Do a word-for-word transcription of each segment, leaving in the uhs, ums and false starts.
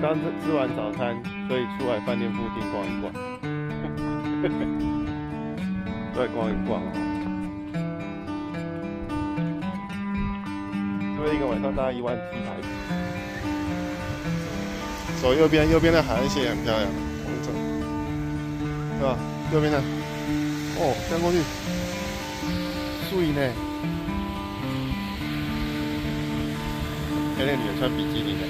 刚吃吃完早餐，所以出来饭店附近逛一逛，出来逛一逛哦。所以一个晚上大概一万七台币。走右边，右边的海岸线也很漂亮，我们走，对吧？右边的，哦，这样过去，树荫呢？哎，那个女人穿比基尼的。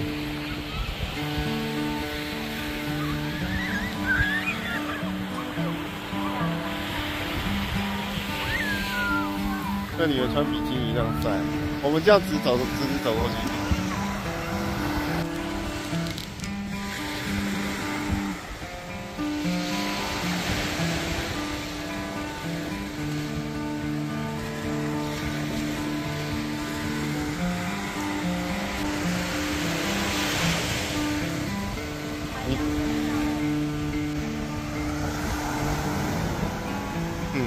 那女人穿比基尼这样晒，我们这样直走，直直走过去。你，嗯。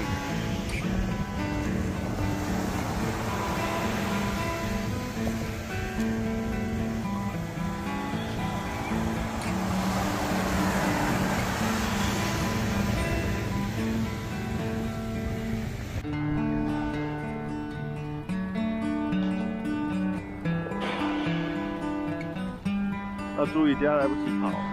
要注意，等下来不及跑。